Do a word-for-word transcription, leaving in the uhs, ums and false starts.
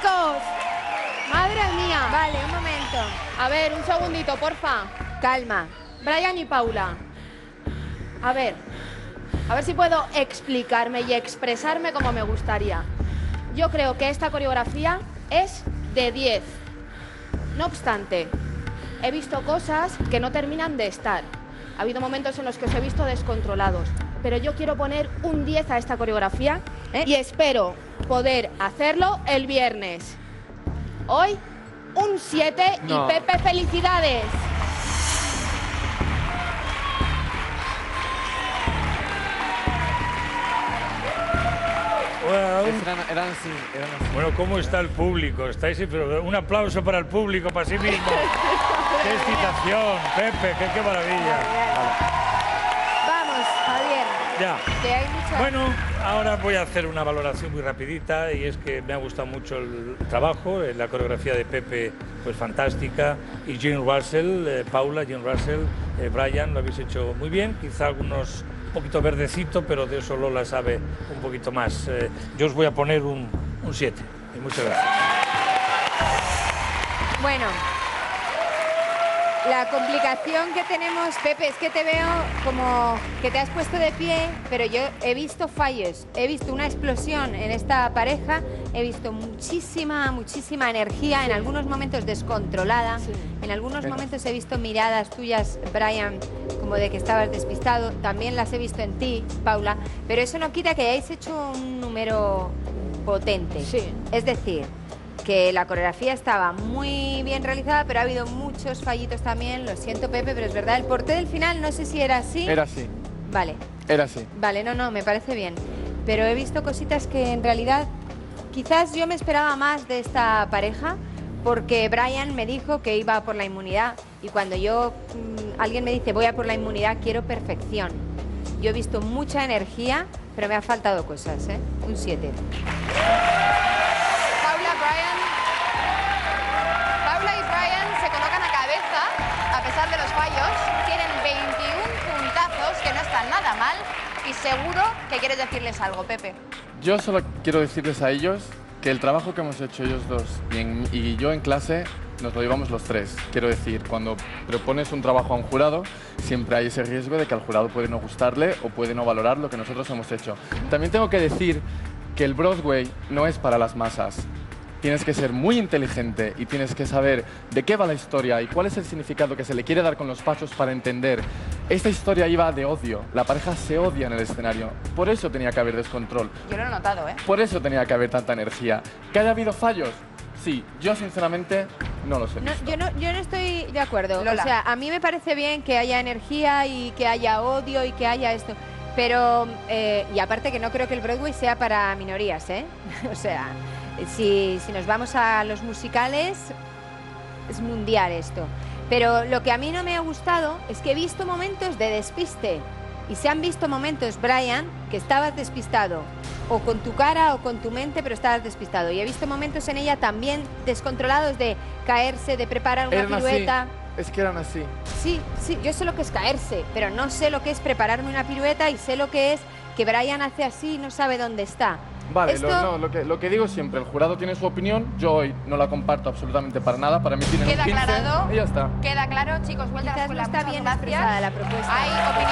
dos. Madre mía. Vale, un momento. A ver, un segundito, porfa. Calma. Brian y Paula. A ver. A ver si puedo explicarme y expresarme como me gustaría. Yo creo que esta coreografía es de diez. No obstante, he visto cosas que no terminan de estar. Ha habido momentos en los que os he visto descontrolados. Pero yo quiero poner un diez a esta coreografía ¿Eh? y espero poder hacerlo el viernes. Hoy, un siete no. y Pepe, felicidades. Bueno, eran, eran así, eran así. Bueno, ¿cómo está el público? ¿Estáis? Pero un aplauso para el público, para sí mismo. ¡Qué excitación, Pepe! ¡Qué, qué maravilla! Vamos, Javier. Ya. Que hay mucha... Bueno, ahora voy a hacer una valoración muy rapidita y es que me ha gustado mucho el trabajo, la coreografía de Pepe, pues fantástica, y Jean Russell, eh, Paula, Jean Russell, eh, Brian, lo habéis hecho muy bien, quizá algunos un poquito verdecito, pero de eso Lola sabe un poquito más. Eh, yo os voy a poner un siete, y muchas gracias. Bueno, la complicación que tenemos, Pepe, es que te veo como que te has puesto de pie, pero yo he visto fallos, he visto una explosión en esta pareja, he visto muchísima, muchísima energía, en algunos momentos descontrolada, sí. en algunos Venga. momentos he visto miradas tuyas, Brian, como de que estabas despistado, también las he visto en ti, Paula, pero eso no quita que hayáis hecho un número potente. Sí. Es decir, que la coreografía estaba muy bien realizada, pero ha habido muchos fallitos también. Lo siento, Pepe, pero es verdad. El porté del final, no sé si era así. Era así. Vale. Era así. Vale, no, no, me parece bien. Pero he visto cositas que en realidad quizás yo me esperaba más de esta pareja, porque Brian me dijo que iba por la inmunidad. Y cuando yo, mmm, alguien me dice voy a por la inmunidad, quiero perfección. Yo he visto mucha energía, pero me ha faltado cosas, ¿eh? Un siete. Paula, Brian. Paula y Brian se colocan a cabeza, a pesar de los fallos. Tienen veintiún puntazos, que no están nada mal. Y seguro que quieres decirles algo, Pepe. Yo solo quiero decirles a ellos que el trabajo que hemos hecho ellos dos y, en, y yo en clase nos lo llevamos los tres. Quiero decir, cuando propones un trabajo a un jurado, siempre hay ese riesgo de que al jurado puede no gustarle o puede no valorar lo que nosotros hemos hecho. También tengo que decir que el Broadway no es para las masas. Tienes que ser muy inteligente y tienes que saber de qué va la historia y cuál es el significado que se le quiere dar con los pasos para entender. Esta historia iba de odio. La pareja se odia en el escenario. Por eso tenía que haber descontrol. Yo lo he notado, ¿eh? Por eso tenía que haber tanta energía. ¿Que haya habido fallos? Sí. Yo, sinceramente, no lo sé. No, yo, no, yo no estoy de acuerdo. Lola. O sea, a mí me parece bien que haya energía y que haya odio y que haya esto. Pero, eh, y aparte que no creo que el Broadway sea para minorías, ¿eh? O sea, si, si nos vamos a los musicales, es mundial esto. Pero lo que a mí no me ha gustado es que he visto momentos de despiste. Y se han visto momentos, Brian, que estabas despistado. O con tu cara o con tu mente, pero estabas despistado. Y he visto momentos en ella también descontrolados de caerse, de preparar una Eran pirueta. Así. Es que eran así. Sí, sí, yo sé lo que es caerse, pero no sé lo que es prepararme una pirueta y sé lo que es que Brian hace así y no sabe dónde está. Vale, Esto... lo, no, lo, que, lo que digo siempre, el jurado tiene su opinión, yo hoy no la comparto absolutamente para nada, para mí tienen un Queda quince aclarado. y ya está. Queda claro, chicos, vuelta a la Quizás no escuela. está Muchas bien gracias. expresada la propuesta. Hay